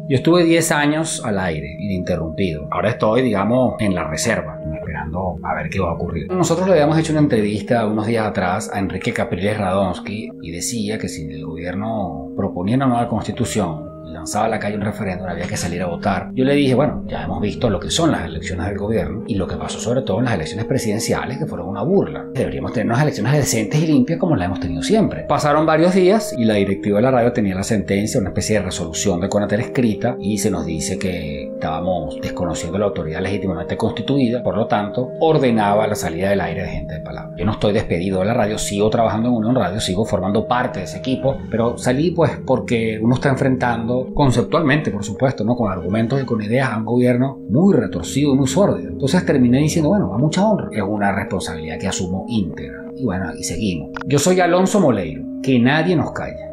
Yo estuve 10 años al aire, ininterrumpido. Ahora estoy, digamos, en la reserva, esperando a ver qué va a ocurrir. Nosotros le habíamos hecho una entrevista unos días atrás a Enrique Capriles Radonsky y decía que si el gobierno proponía una nueva constitución, lanzaba a la calle un referéndum, había que salir a votar. Yo le dije, bueno, ya hemos visto lo que son las elecciones del gobierno y lo que pasó sobre todo en las elecciones presidenciales, que fueron una burla. Deberíamos tener unas elecciones decentes y limpias como las hemos tenido siempre. Pasaron varios días y la directiva de la radio tenía la sentencia, una especie de resolución de Conatel escrita, y se nos dice que estábamos desconociendo la autoridad legítimamente constituida, por lo tanto, ordenaba la salida del aire de Gente de Palabra. Yo no estoy despedido de la radio, sigo trabajando en Unión Radio, sigo formando parte de ese equipo, pero salí pues porque uno está enfrentando conceptualmente, por supuesto, ¿no? Con argumentos y con ideas a un gobierno muy retorcido y muy sórdido. Entonces terminé diciendo, bueno, a mucha honra. Es una responsabilidad que asumo íntegra. Y bueno, y seguimos. Yo soy Alonso Moleiro. Que nadie nos calle.